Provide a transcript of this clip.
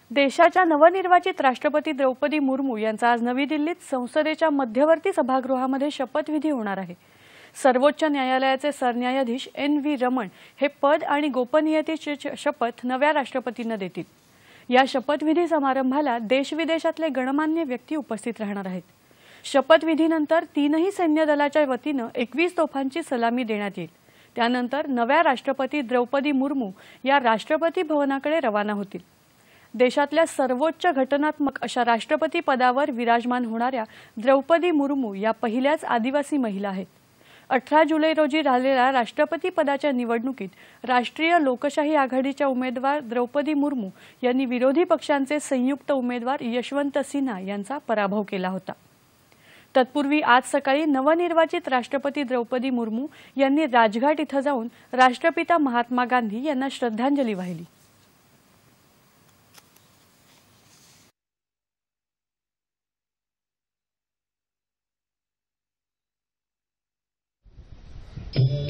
देशाच्या नवनिर्वाचित राष्ट्रपती द्रौपदी मुर्मू यांचा आज नवी दिल्लीत संसदेच्या मध्यवर्ती सभागृहामध्ये शपथविधी होणार आहे। सर्वोच्च न्यायालयाचे सरन्यायाधीश एन.व. रमण हे पद आणि गोपनीयतेची शपथ नव्या राष्ट्रपतींना देतील। या शपथविधी समारंभाला देश-विदेशातले गणमान्य व्यक्ती उपस्थित राहणार आहेत। शपथविधीनंतर तीनही सैन्य दलाच्या वतीने 21 तोफांची सलामी देण्यात येईल। त्यानंतर नव्या राष्ट्रपती द्रौपदी मुर्मू या राष्ट्रपती भवनाकडे रवाना होतील। देशातल्या सर्वोच्च घटनात्मक अशा राष्ट्रपती पदावर विराजमान होणाऱ्या द्रौपदी मुर्मू या पहिल्याच आदिवासी महिला आहेत। 18 जुलै रोजी झालेल्या राष्ट्रपती पदाच्या निवडणुकीत राष्ट्रीय लोकशाही आघाडीच्या उमेदवार द्रौपदी मुर्मू यांनी विरोधी पक्षांचे संयुक्त उमेदवार यशवंत सिन्हा यांचा पराभव केला होता। तत्पूर्वी आज सकाळी नवनिर्वाचित राष्ट्रपती द्रौपदी मुर्मू यांनी राजघाट इथं जाऊन राष्ट्रपिता महात्मा गांधी यांना श्रद्धांजली वाहिली। एन.व